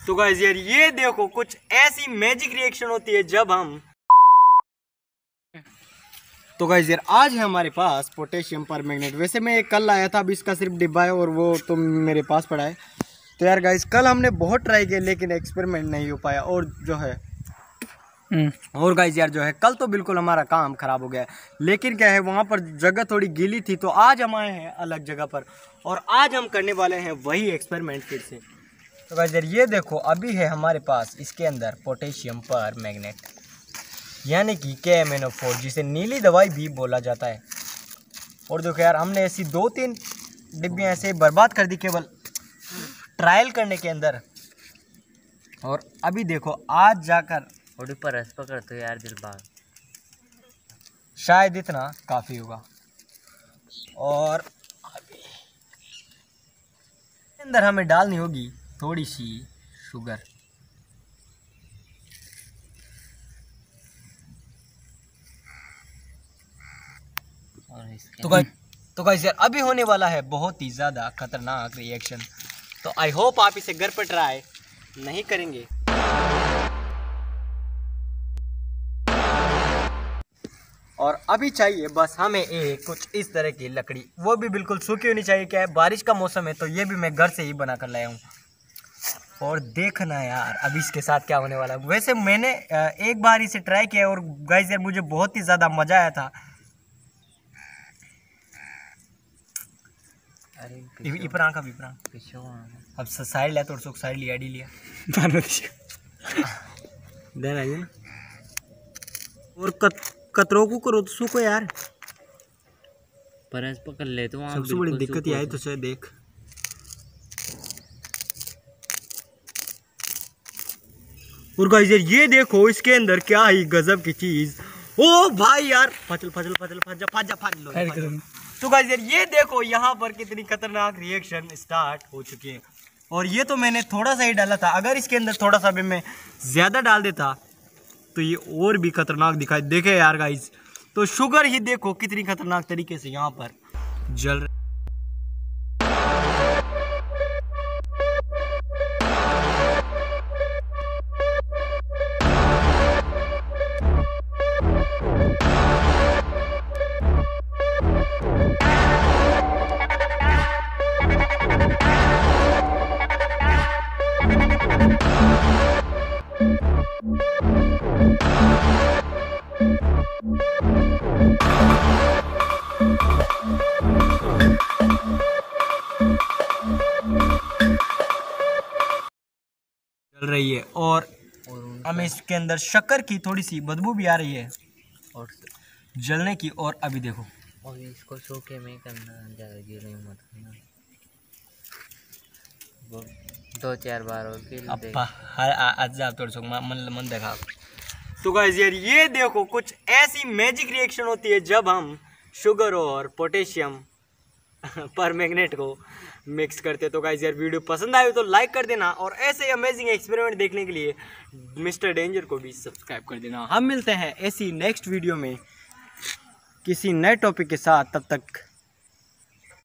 तो गाइस यार ये देखो कुछ ऐसी मैजिक रिएक्शन होती है जब हम तो गाइस यार आज है हमारे पास पोटेशियम परमैंगनेट। वैसे मैं एक कल लाया था, अभी इसका सिर्फ डिब्बा है और वो तो मेरे पास पड़ा है। तो यार गाइस कल हमने बहुत ट्राई किया लेकिन एक्सपेरिमेंट नहीं हो पाया और जो है और गाइस यार जो है कल तो बिल्कुल हमारा काम खराब हो गया है। लेकिन क्या है वहाँ पर जगह थोड़ी गीली थी तो आज हम आए हैं अलग जगह पर और आज हम करने वाले हैं वही एक्सपेरिमेंट फिर से। तो गाइस यार ये देखो अभी है हमारे पास इसके अंदर पोटेशियम परमैंगनेट यानी कि KMnO4 जिसे नीली दवाई भी बोला जाता है। और देखो यार हमने ऐसी 2-3 डिब्बियाँ ऐसे बर्बाद कर दी केवल ट्रायल करने के अंदर। और अभी देखो आज जाकर थोड़ी पर रस पकड़ते यार दिलबाग, शायद इतना काफ़ी होगा। और अभी अंदर हमें डालनी होगी थोड़ी सी शुगर। और इसके तो गाइस यार अभी होने वाला है बहुत ही ज़्यादा खतरनाक रिएक्शन। तो आई होप आप इसे घर पर ट्राई नहीं करेंगे। और अभी चाहिए बस हमें एक कुछ इस तरह की लकड़ी, वो भी बिल्कुल सूखी होनी चाहिए। क्या है बारिश का मौसम है तो ये भी मैं घर से ही बना कर लाया हूँ। और देखना यार अभी इसके साथ क्या होने वाला है। वैसे मैंने एक बार इसे ट्राई किया और गाइस यार मुझे बहुत ही ज़्यादा मज़ा आया था। इपरा का विपरा अब साइड लिया तो सुख साइड लिया डी लिया देना है ना। और कतरों को करो तो सुखो यार, परस पकड़ ले तो वहाँ सबसे बड़ी दिक्कत ये आई तो शायद देख। और गाइस यार ये देखो इसके अंदर क्या ही गजब की चीज। ओ भाई यार फजल फजल फजल फजल फजल फजल। तो गाइस यार ये देखो यहाँ पर कितनी खतरनाक रिएक्शन स्टार्ट हो चुकी है। और ये तो मैंने थोड़ा सा ही डाला था, अगर इसके अंदर थोड़ा सा भी मैं ज़्यादा डाल देता तो ये और भी खतरनाक दिखाई देखे यार गाइस। तो शुगर ही देखो कितनी खतरनाक तरीके से यहाँ पर जल रही। रही है और हमें इसके अंदर शक्कर की थोड़ी सी बदबू भी आ रही है और जलने की। और अभी देखो और इसको सूखे में करना, ज़्यादा गीले मत करना, वो 2-4 बार और मन देखा। तो गाइस यार ये देखो कुछ ऐसी मैजिक रिएक्शन होती है जब हम शुगर और पोटेशियम परमैंगनेट को मिक्स करते। तो गाइस यार वीडियो पसंद आए तो लाइक कर देना और ऐसे अमेजिंग एक्सपेरिमेंट देखने के लिए मिस्टर डेंजर को भी सब्सक्राइब कर देना। हम मिलते हैं ऐसी नेक्स्ट वीडियो में किसी नए टॉपिक के साथ, तब तक